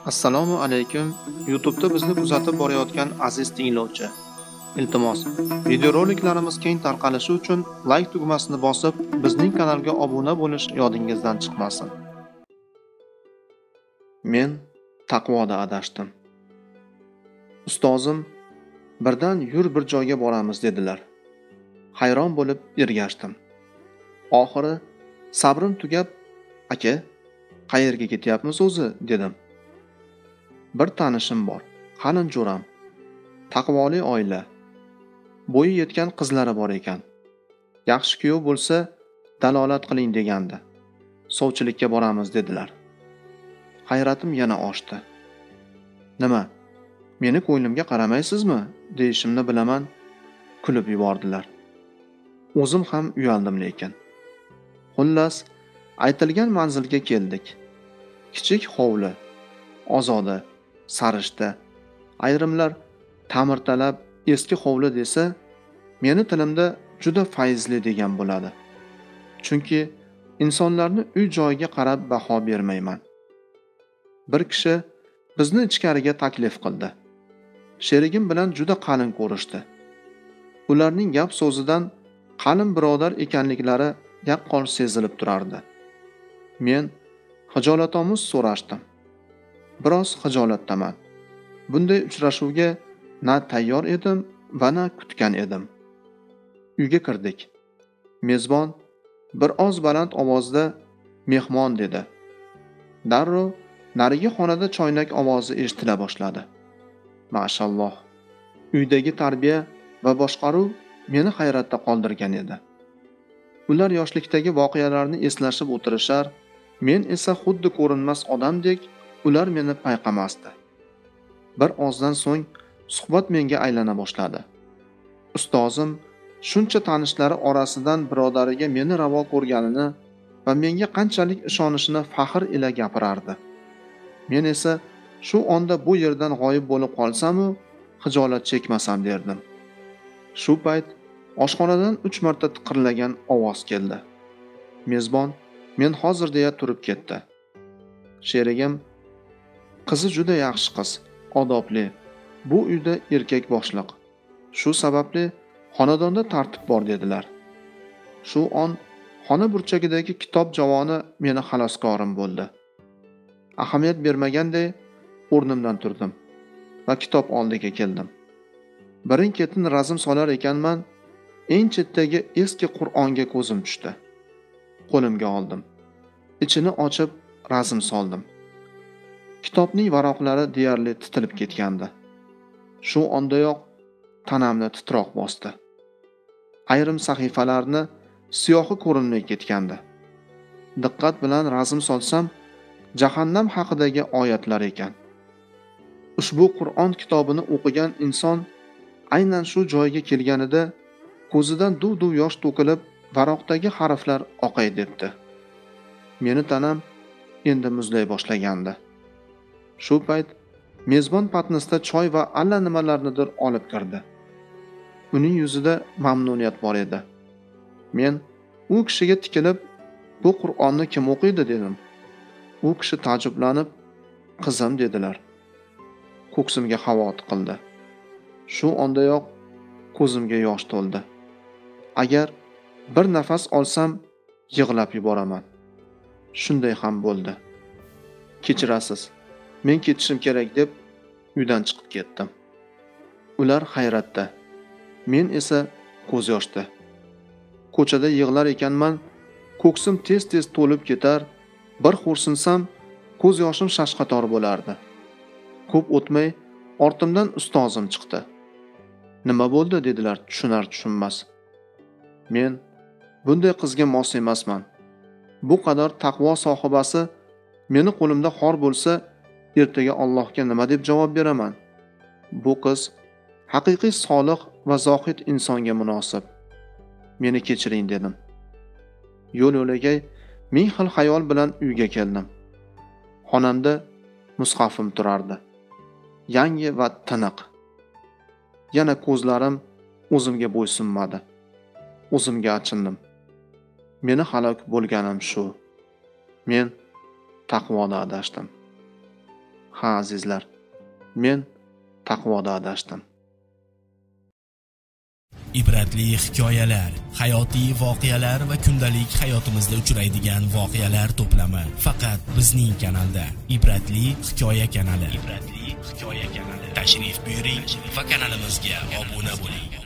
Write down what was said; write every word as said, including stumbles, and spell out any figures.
Assalomu alaykum. YouTube'da bizni kuzatib borayotgan aziz tinglovchi. Iltimos, videoroliklarimiz keng tarqalishi uchun like tugmasini bosib, bizning kanalga obuna bo'lish yodingizdan chiqmasin. Men taqvoda adashdim. Ustozim birdan yur bir joyga boramiz dedilar. Hayron bo'lib ergashdim. Oxiri sabrim tugab, aka, qayerga ketyapmiz o'zi dedim. Bir tanishim bor, qalin jo'ram, taqvoli oila, bo'yi yetgan qizlari bor ekan. Yaxshi kuyov bo'lsa, dalolat qiling degandi. Sovchilikka boramiz dedilar. Hayratim yana oshdi. Nima? Meni ko'nglimga qaramaysizmi? deyishimni bilaman, kulib yubordilar. O'zim ham uyaldim lekin. Xullas, aytilgan manzilga keldik. Kichik hovli, ozoda, sarishta. Ayrimlar ta'mirtalab eski hovli desa, meni tilimda juda fayzli degan bo'ladi. Chunki insonlarni uy joyiga qarab baho bermayman. Bir kishi bizni ichkariga taklif qildi. Sherigim bilan juda qalin ko'rishdi. Ularning gap so'zidan qalin birodar ekanliklari yaqqol sezilib turardi. Men hijolatomuz so'rashdim. Biroz hijolatdaman. Bunday uchrashuvga na tayyor edim va na kutgan edim. Uyga kirdik. Mezbon bir oz baland ovozda mehmon dedi. Darrov narigi xonada choynak ovozi eshitila boshladi. Mashalloh. Uydagi tarbiya va boshqaruv meni hayratda qoldirgan edi. Ular yoshlikdagi voqealarni eslashib o'tirishar, men esa xuddi ko'rinmas odamdek ular meni payqamasdi. Bir ozdan so'ng suhbat menga aylana boshladi. Ustozim shuncha tanishlari orasidan birodariga meni ravo ko'rganini va menga qanchalik ishonishini faxr ila gapirardi. Men esa shu onda bu yerdan g'oyib bo'lib qolsam-u, hijolat chekmasam derdim. Shu payt oshxonadan uch marta tiqirlagan ovoz keldi. Mezbon men hozir deya turib ketdi. Sherigim, qizi juda yaxshi qiz, odobli. Bu uyda erkak boshliq. Shu sababli xonadonda tartib bor dedilar. Shu on xona burchagidagi kitob javoni meni xaloskorim bo'ldi. Ahamiyat bermaganday o'rnimdan turdim va kitob oldiga keldim. Birin-ketin razm solar ekanman, eng chetdagi eski Qur'onga ko'zim tushdi. Qo'limga oldim. Ichini ochib razm soldim. Kitobning varaqlari deyarli titilib ketgandi. Shu ondayoq tanamni titroq bosdi. Ayrim sahifalarni siyohi ko'rinmay ketgandi. Diqqat bilan razm solsam, jahannam haqidagi oyatlar ekan. Ushbu Qur'on kitobini o'qigan inson aynan shu joyga kelganida ko'zidan duv-duv yosh to'kilib, varaqdagi harflar oqay debdi. Meni tanam endi muzlay boshlagandi. Shu payt mezbon patnisda choy va alla nimalarnidir olib kirdi. Uning yuzida mamnuniyat bor edi. Men u kishiga tikilib, "Bu Qur'onni kim o'qiydi?" dedim. U kishi taajjublanib, "Qizim" dedilar. Ko'ksimga havo tiqildi. Shu ondayoq ko'zimga yosh to'ldi. Agar bir nafas olsam, yig'lab yuboraman. Shunday ham bo'ldi. Kechirasiz, men ketishim kerak deb uydan chiqib ketdim. Ular hayratda, men esa ko'z yoshda. Ko'chada yig'lar ekanman, ko'ksim tez-tez to'lib ketar, bir xo'rsinsam, ko'z yoshim shashqator bo'lardi. Ko'p o'tmay ortimdan ustozim chiqdi. "Nima bo'ldi?" dedilar tushunar tushunmas. Men bunday qizga mos emasman. Bu qadar taqvo sohibasi meni qo'limda xor bo'lsa, ertaga Allohga nima deb javob beraman? Bu qiz haqiqiy solih va zohid insonga munosib. Meni kechiring dedim. Yo'l-yo'lagay ming xil xayol bilan uyga keldim. Xonamda mushafim turardi. Yangi va tiniq. Yana ko'zlarim o'zimga bo'ysunmadi. O'zimga achindim. Meni halok bo'lganim shu. Men taqvoda adashdim. Ha azizlar, men taqvoda adashdim. Ibratli hikoyalar, hayotiy voqealar va kundalik hayotimizda uchraydigan voqealar to'plami faqat bizning kanalda. Ibratli hikoya kanali. Ibratli hikoya kanali. Tashrif buyuring va kanalimizga obuna bo'ling.